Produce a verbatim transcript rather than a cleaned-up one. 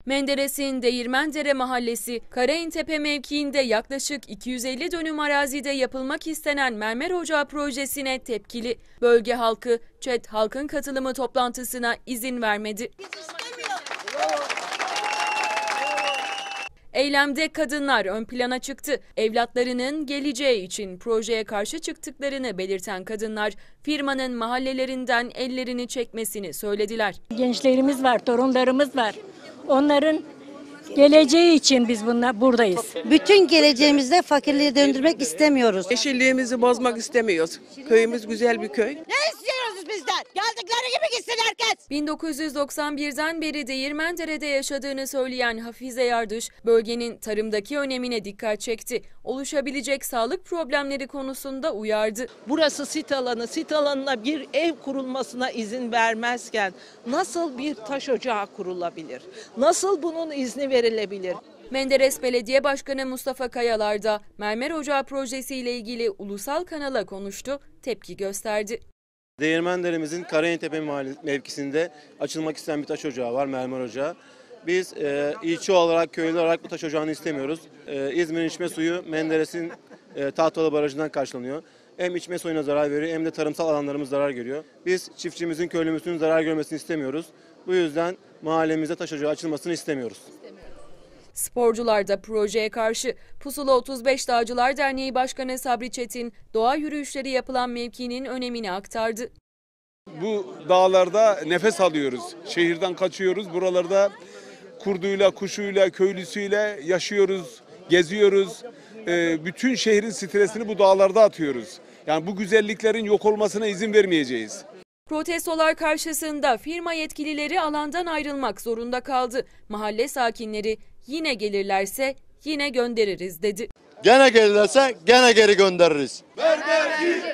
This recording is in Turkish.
Menderes'in Değirmendere Mahallesi, Karaintepe mevkiinde yaklaşık iki yüz elli dönüm arazide yapılmak istenen mermer ocağı projesine tepkili. Bölge halkı, ÇED halkın katılımı toplantısına izin vermedi. Eylemde kadınlar ön plana çıktı. Evlatlarının geleceği için projeye karşı çıktıklarını belirten kadınlar, firmanın mahallelerinden ellerini çekmesini söylediler. Gençlerimiz var, torunlarımız var. Onların geleceği için biz bunlar buradayız. Bütün geleceğimizde fakirliğe döndürmek istemiyoruz. Yeşilliğimizi bozmak istemiyoruz. Köyümüz güzel bir köy. Ne istiyoruz bizden? Geldikleri gibi gitsin herkes. bin dokuz yüz doksan birden beri Değirmendere'de yaşadığını söyleyen Hafize Yardış, bölgenin tarımdaki önemine dikkat çekti. Oluşabilecek sağlık problemleri konusunda uyardı. Burası sit alanı, sit alanına bir ev kurulmasına izin vermezken nasıl bir taş ocağı kurulabilir? Nasıl bunun izni verilebilir? Menderes Belediye Başkanı Mustafa Kayalar da mermer ocağı projesiyle ilgili ulusal kanala konuştu, tepki gösterdi. Değirmendere'mizin Karaintepe mevkisinde açılmak isteyen bir taş ocağı var, mermer ocağı. Biz e, ilçe olarak, köylü olarak bu taş ocağını istemiyoruz. E, İzmir'in içme suyu Menderes'in e, Tahtalı Barajı'ndan karşılanıyor. Hem içme suyuna zarar veriyor hem de tarımsal alanlarımız zarar görüyor. Biz çiftçimizin, köylümüzün zarar görmesini istemiyoruz. Bu yüzden mahallemizde taş ocağı açılmasını istemiyoruz. Sporcular da projeye karşı. Pusula otuz beş Dağcılar Derneği Başkanı Sabri Çetin, doğa yürüyüşleri yapılan mevkinin önemini aktardı. Bu dağlarda nefes alıyoruz, şehirden kaçıyoruz, buralarda kurduyla, kuşuyla, köylüsüyle yaşıyoruz, geziyoruz. Ee, bütün şehrin stresini bu dağlarda atıyoruz. Yani bu güzelliklerin yok olmasına izin vermeyeceğiz. Protestolar karşısında firma yetkilileri alandan ayrılmak zorunda kaldı. Mahalle sakinleri yine gelirlerse yine göndeririz dedi. Gene gelirlerse gene geri göndeririz. Vergi!